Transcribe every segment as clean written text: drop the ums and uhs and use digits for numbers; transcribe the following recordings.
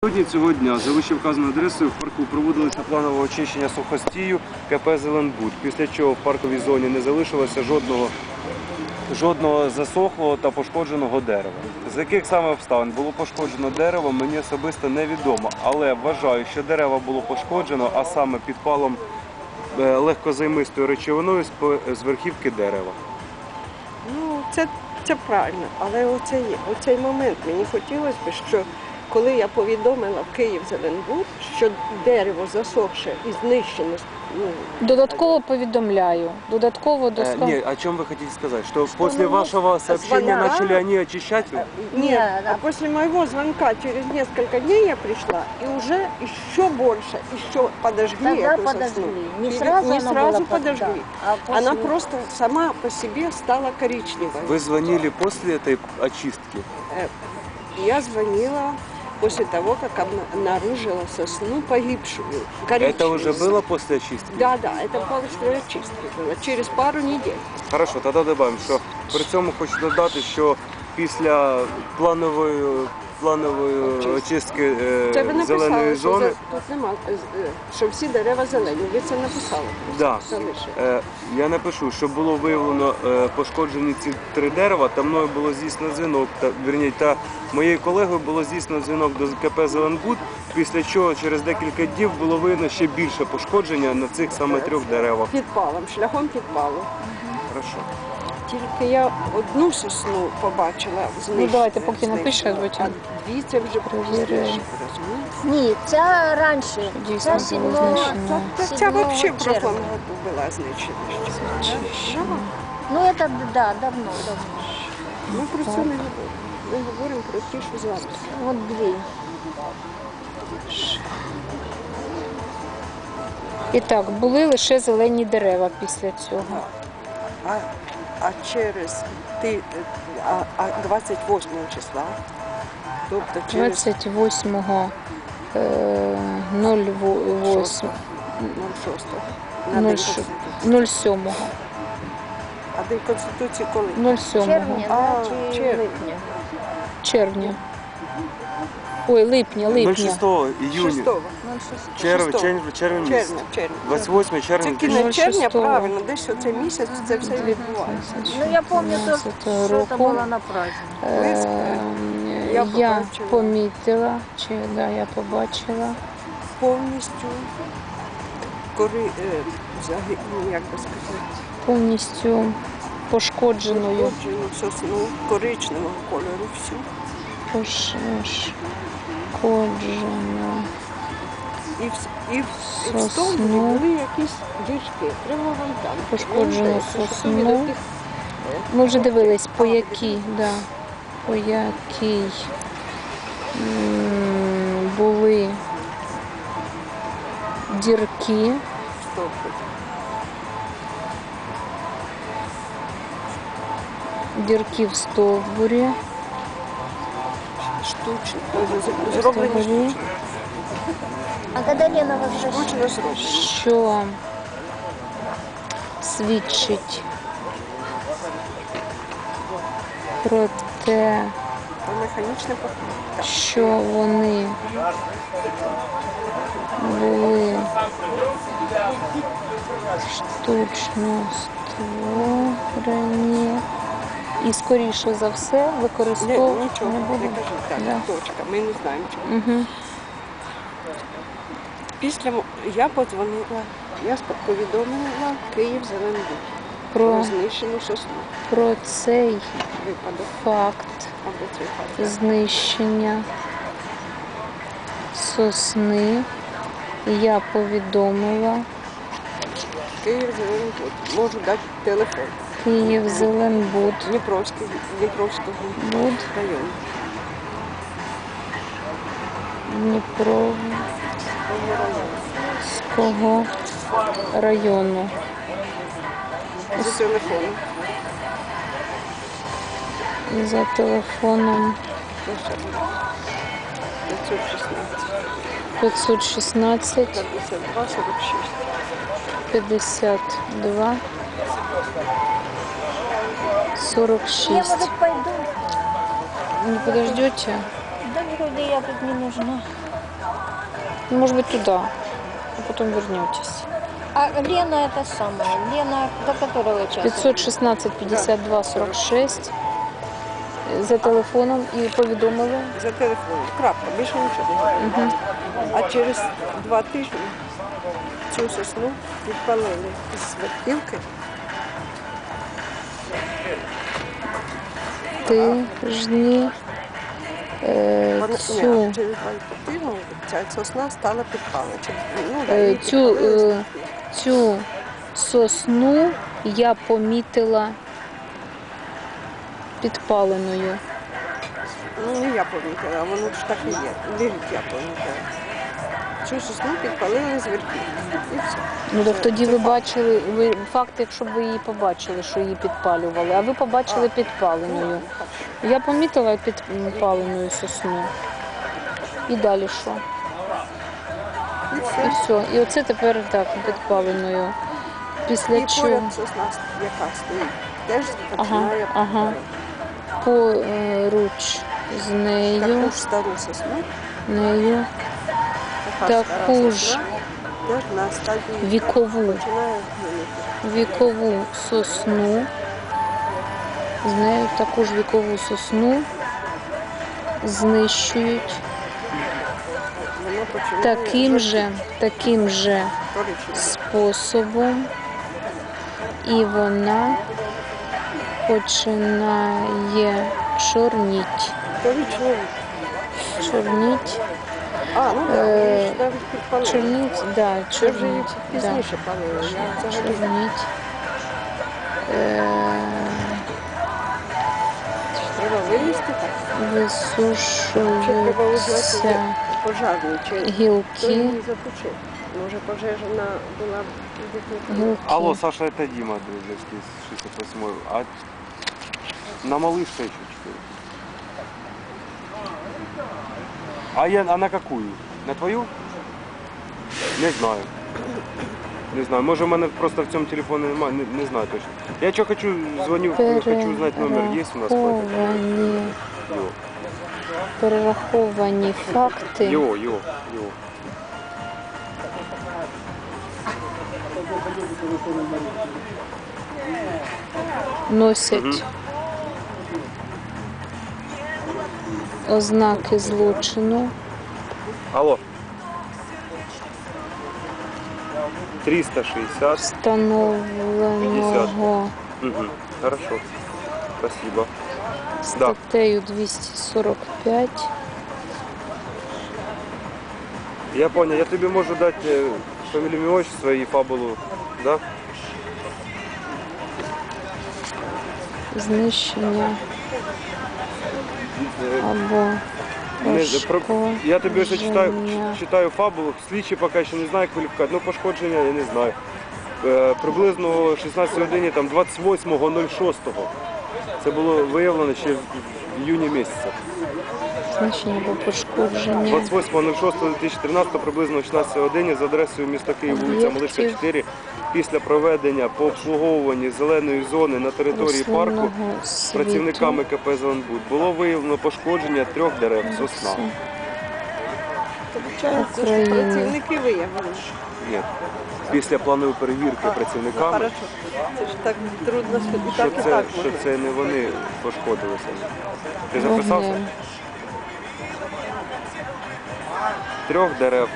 Цього дня за вищевказаною адресою в парку проводилося планове очищення сухостію КП «Зеленбуд», після чого в парковій зоні не залишилося жодного засохлого та пошкодженого дерева. З яких саме обставин було пошкоджено дерево, мені особисто невідомо, але вважаю, що дерево було пошкоджено, а саме підпалом легкозаймистою речовиною з верхівки дерева. Ну, це правильно, але оцей момент мені хотілося б, що коли я повідомила в «Київзеленбуд», що дерево засохше і знищено. Додатково повідомляю. Додатково доставку. Нет, о чем вы хотите сказать? Что после вашего сообщения начали они очищать? Нет, а после моего звонка через несколько дней я пришла, и уже еще больше, еще подожгли эту сосну. Не сразу подожгли. Она просто сама по себе стала коричневой. Вы звонили после этой очистки? Я звонила после того, как обнаружила сосну погибшую, коричневую. Это уже было после очистки? Да, это после очистки было, через пару недель. Хорошо, тоді додамо, що при цьому хочу додати, що після планової очистки зеленої зони... Тут нема, що всі дерева зелені, ви це написали? Так, я напишу, що було виявлено пошкоджені ці 3 дерева, та мною було здійснено дзвінок, та моєю колегою було здійснено дзвінок до КП «Зеленбуд», після чого через декілька днів було видно ще більше пошкодження на цих саме 3 деревах. Підпалом, шляхом підпалу. Хорошо. Тільки я одну сосну побачила знищену. Ну давайте поки напише, потім. А 2 це вже пізніше. Ні, ця раніше. Дійсно, Ця було 7 знищено. Ця взагалі в червня. прошлом году була знищена. Ну, це, да, давно. Ми про це не говоримо. Ми говоримо про ті, що зараз. От 2. І так, були лише зелені дерева після цього. А через 28 числа, тобто через 28.08. 07. А День Конституції коли? 07. Червня, чи червня. липня? Червня. Ой, липня. 06 июня. 6-го. Червень місяць. Червня. 28 червня. Тільки не червня, 06-го. правильно, десь оцей місяць це все відбувається. Ну, я пам'ятаю, що це було на праздник. Я побачила. помітила, я побачила. Повністю, як би сказати, Повністю пошкодженою. пошкоджену сосну коричневого кольору всю. Пошкоджено. І в стовбурі були якісь дірки. Прямо вон там. Пошкоджену сосну. Ми вже дивились, по якій були дірки. Дірки в стовбурі. Штучні. Зроблені штучні. А коли Лена возвращалась? Штучно зроблені. Що свідчить про те, Про механічне покриття. що вони були штучно створені і, скоріше за все, використовувати Нічого не не будемо. кажіть. Да. Точка. Ми не знаємо чого. Угу. Після я подзвонила, я повідомила «Київзеленбуд» про знищену сосну. Про цей Випадок. факт Або цей факт. знищення сосни я повідомила «Київзеленбуд». Можу дати телефон. Київзеленбуд. Дніпровського Буд. району. Дніпровського району. За телефоном. За телефоном 516 516 52 46. 52 46. Я, может, пойду? Не подождете? Да, вроде я тут не нужна. Может быть, туда, а потом вернетесь. А Лена это самое. Лена до которого часа? 516 52 46 за телефоном і повідомили. За телефоном. Крапка, більше нічого не говорили. А через 2 тижні цю сосну відпалили з вертівки. Тижні цю, Через 2 тижні ця сосна стала підпалена. Ну, цю сосну я помітила підпаленою. Ну, не я помітила, а воно ж так і є. Лежить я помітила. Цю сосну підпалили з вертівки. І все. Ну так Це- тоді це ви факт. бачили, факт, якщо б ви її побачили, що її підпалювали, а ви побачили підпаленою. Я помітила підпаленою сосну. І далі що? І І все. все. І оце тепер так, підпаленою. Після І чого поряд сосна, яка стоїть, теж починає ага. Поруч з нею, таку ж стару сосну, така таку ж стара сосна, теж на стадії вікову, починає гнити. вікову сосну, з нею таку ж вікову сосну знищують Воно починає таким же коричневе. способом, і вона починає чорніть. Коричневе. Чорніть, А, ну так, вони ж навіть підпалили. чорніть, да, Це вже її чорніть, да, пізніше палили. Я взагалі чорніть. треба вилізти так. Чи треба узнати Висушуються пожарний, чи хто гілки, її затушив. Може пожежа була викликана. гілки. Алло, Саша, это Дима Дрызлевский с 68-й. А на малышка еще 4. А на какую? На твою? Не знаю. Не знаю. Може, в мене просто в цьому телефоні немає, не знаю точно. Я что хочу, звоню, хочу узнать номер, есть у нас какой-то? Перераховані факти Его. носять ознаки злочину. Алло. 360. Встановленого Угу. Хорошо. Спасибо. статтею 245. Я понял. Я тобі можу дати фамілію, ім'я, отчество і фабулу, да? Знищення або Я тобі ось пошкодження. читаю фабулу, слідчі поки що не знаю кваліфікацію, ну пошкодження я не знаю. Приблизно о 16 годині, там 28.06. Це було виявлено ще в іюні місяці. Знищення або пошкодження 28.06.2013 приблизно о 16 годині за адресою міста Київ, вулиця Малишка, 4, після проведення по обслуговуванні зеленої зони на території парку рослинного світу. працівниками КП «Зеленбуд» було виявлено пошкодження 3 дерев сосна. Це ж України. працівники виявили. Ні. Після планової перевірки Ну, працівниками, хорошо. Це ж так трудно і що так, і це, так що може. це не вони пошкодилися. Ти записався? Вогнем. 3 дерев.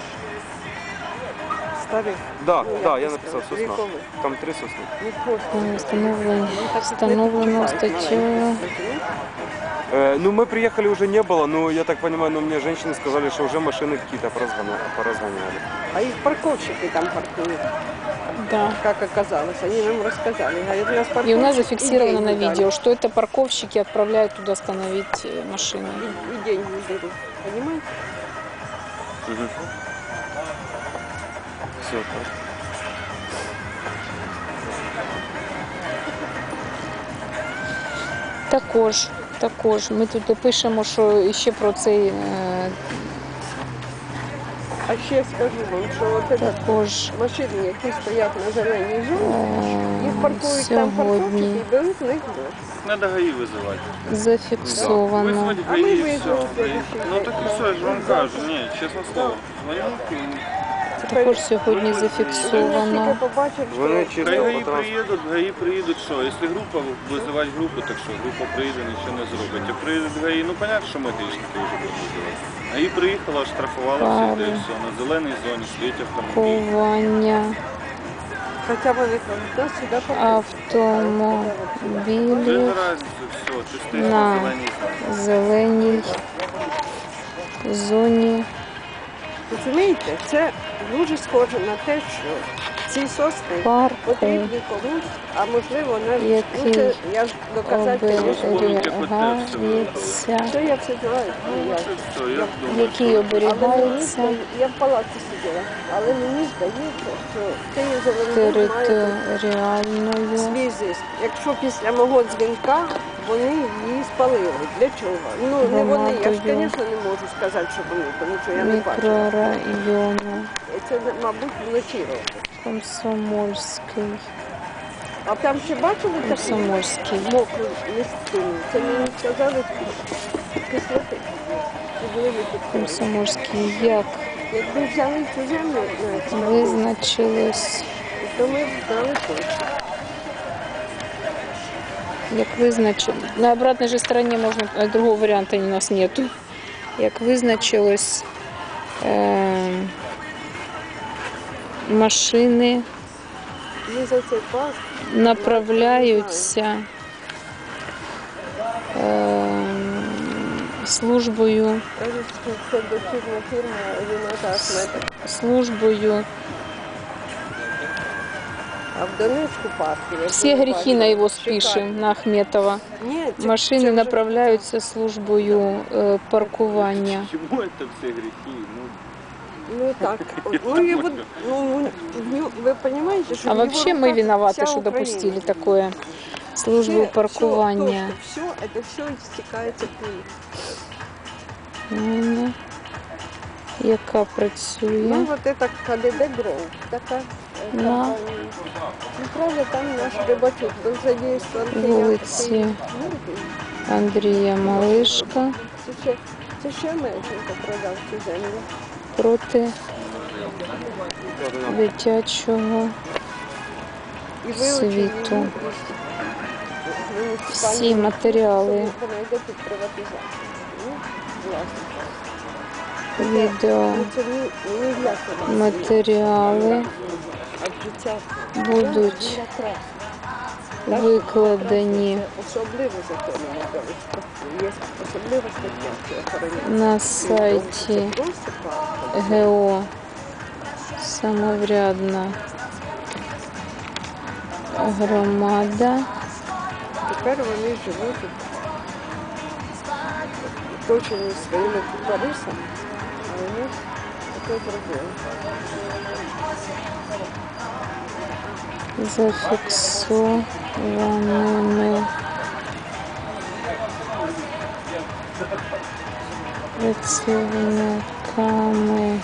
Старих. Да, Ну, да, як я ти написав сказав, сосна. вікових. Там 3 сосни. Не просто. Встановлено статтю. Ну, мы приехали, уже не было, но я так понимаю, но мне женщины сказали, что уже машины какие-то поразгоняли. А их парковщики там паркуют, Да. как оказалось. Они нам рассказали. Говорят, у нас И у парковщик нас зафиксировано и на деньги видео, что это парковщики отправляют туда остановить машины. дали. И деньги берут. Понимаете? Все. Також ми тут пишемо, що ще про цей А ще скажу вам, що от це Також машини, які стоять на зеленій зоні, їх паркують там парковщики сьогодні і беруть з них гроші. Надо ГАІ визивати. зафіксовано. Визвати А ми ГАІ, все. визвали ГАІ. Ну так і все, я ж вам кажу. Ні, чесне слово. Також сьогодні Я зафіксовано. тільки побачив, Вони що чисто ГАИ по транспорту. приедут, ГАИ приедут, что? Если группа, вызывать группу, так что группа приедет, ничего не зробить. А приедет ГАИ, ну понятно, що митичники вже будуть визивати. ГАИ приїхала, штрафувала всіх, та і все. На зеленій зоні стоїть автомобіль. Паркування хоча вони кажуть, да, сюди паркують. Без автомобілів разниці, все, ти стоїш На. на зеленій зеленій зоні. зоні. Розумієте, це дуже схоже на те, що ці сосни Парку. потрібні комусь, а можливо навіть, ну Який це я ж доказати не можу. оберігається, Це я все знаю. Ну, я- Це все, я думаю. який Але мені оберігається здається, я в палаці сиділа, але мені здається, що Київ Зеленбуд має територіальною свій зиск. Якщо після мого дзвінка вони її спалили. Для чого? Ну не вони. Я ж, Громадою. звісно, не можу сказати, що вони, тому що я не бачу. мікрорайону Це, мабуть, вночі роблять. Комсомольський. А там ще бачили таку Комсомольський. мокру місцину? Це мені сказали кислоти. Комсомольський. Як Якби взяли цю землю на експертизу, визначилось, то ми б знали точно. як визначилось, на обратной же стороне можно, другого варианта у нас нету. Як визначилось, машини Ми за цей парк направляються службою, кажуть, що це дочірня фірма Ріната Ахметова. службою. А в Донецьку парку. я Все була, грехи на его шикарно. спишем, на Ахметова. Ні, це Машины вже- направляются службою паркування. Чому це всі гріхи? Ну, Ну так. Ну, і от, ну, ви розумієте, що А в його вообще мы руках виноваты, вся что Україна. допустили такое. Службу паркування. Все, это все стікається к ним. Вона, яка працює. Ну, вот это КДД Гроу, така На. компанія. Ну, правда, там наш Рибачук був задействований. Вулиці Андрія Малишка Це ще Мельченко продав цю землю. проти дитячого І вилучив світу. її із Всі матеріали, Вона йде під приватизацію. Ну, власне. відео, Ну, це ні для кого. матеріали А життя будуть якраз. викладені Особливо закон є особлива стаття, що охороняє. на сайті Це просто парк. ГО «Самоврядна громада». Тепер вони живуть оточені своїми купарисами, а у них таке проблема. Зафіксованими працівниками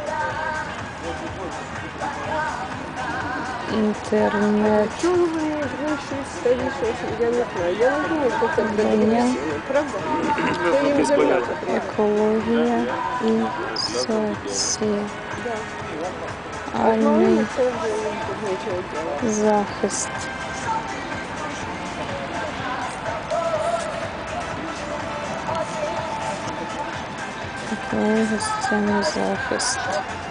інтернет. Чого вони знищують старі щось? Я не знаю. Я не думаю, що це прогресивно, правда? Це їм земля потрібна. Екологія і соціальний Да. А ну, це вже нічого діла. захист. Екологія, соціальний захист.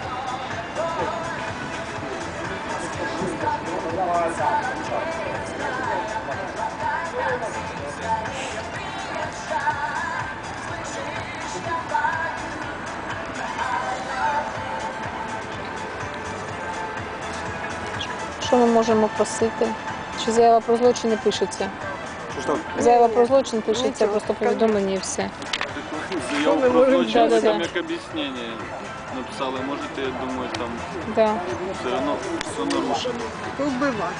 Що ми можемо просити? Чи заява про злочин не пишеться? Заява про злочин пишеться, Нічого, просто повідомлення і все. заяву ми про можемо злочин, зробити? там як об'яснення написали. Можете, я думаю, там Да. все одно все нарушено. Вбивати.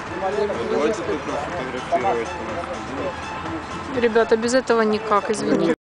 Давайте тут нафотографировать. Ребята, без этого никак, извините.